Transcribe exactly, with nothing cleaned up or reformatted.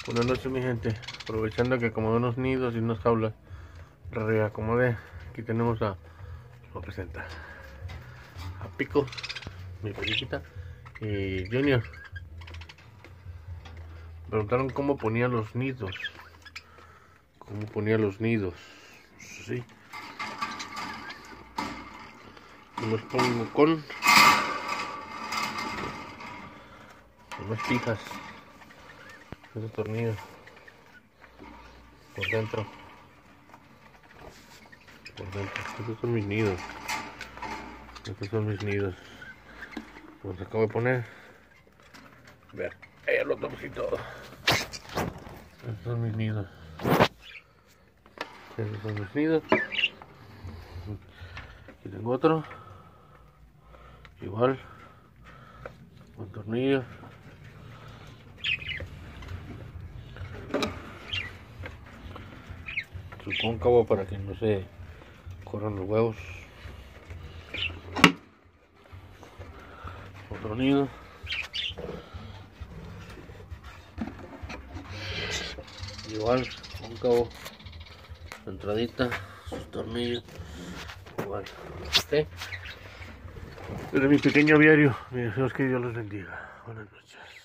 Buenas noches, mi gente. Aprovechando que acomodé unos nidos y unas jaulas, reacomodé. Aquí tenemos a, lo presenta, a Pico, mi periquita, y Junior. Me preguntaron cómo ponía los nidos. Cómo ponía los nidos. Sí. Los pongo con unas pijas. Esos tornillos por dentro, por dentro. Estos son mis nidos. Estos son mis nidos. Los acabo de poner. A ver, ahí los tomo y todo. Estos son mis nidos. Estos son mis nidos. Aquí tengo otro. Igual. Con tornillos. Su cóncavo para que no se corran los huevos. Otro nido. Igual, cóncavo, su entradita, sus tornillos. Igual. ¿Sí? Este es mi pequeño aviario. Mi Dios, que Dios los bendiga. Buenas noches.